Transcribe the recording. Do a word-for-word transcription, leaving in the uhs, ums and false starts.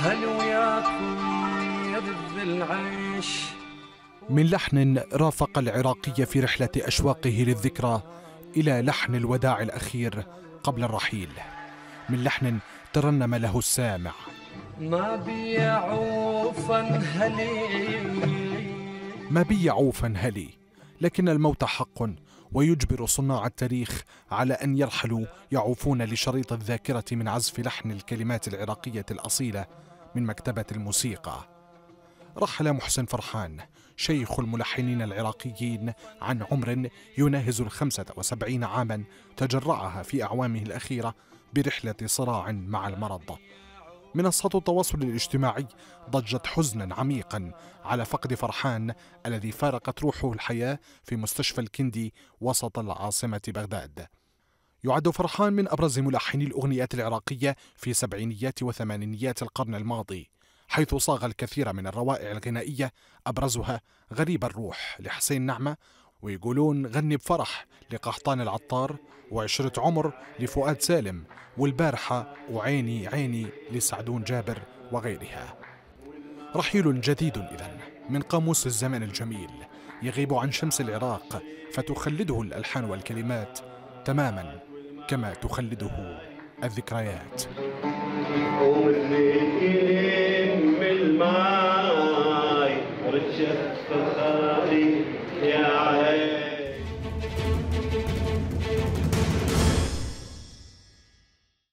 هل وياكم يرد العيش. من لحن رافق العراقي في رحلة أشواقه للذكرى إلى لحن الوداع الأخير قبل الرحيل، من لحن ترنم له السامع: ما بي عوفا هلي، ما بي عوفا هلي، لكن الموت حق، ويجبر صناع التاريخ على أن يرحلوا يعوفون لشريط الذاكرة من عزف لحن الكلمات العراقية الأصيلة من مكتبة الموسيقى. رحل محسن فرحان شيخ الملحنين العراقيين عن عمر يناهز الخمسة وسبعين عاما تجرعها في أعوامه الأخيرة برحلة صراع مع المرض. منصات التواصل الاجتماعي ضجت حزنا عميقا على فقد فرحان الذي فارقت روحه الحياة في مستشفى الكندي وسط العاصمة بغداد. يعد فرحان من أبرز ملحني الأغنيات العراقية في سبعينيات وثمانينيات القرن الماضي، حيث صاغ الكثير من الروائع الغنائية، أبرزها غريب الروح لحسين نعمة، ويقولون غني بفرح لقحطان العطار، وعشرة عمر لفؤاد سالم، والبارحة وعيني عيني لسعدون جابر وغيرها. رحيل جديد إذن من قاموس الزمن الجميل، يغيب عن شمس العراق فتخلده الألحان والكلمات تماما كما تخلده الذكريات.